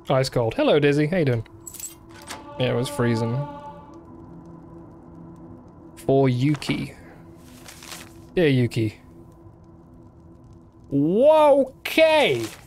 Ice cold. Hello, Dizzy. How you doing? Yeah, it was freezing. For Yuki. Yeah, Yuki. Whoa, okay!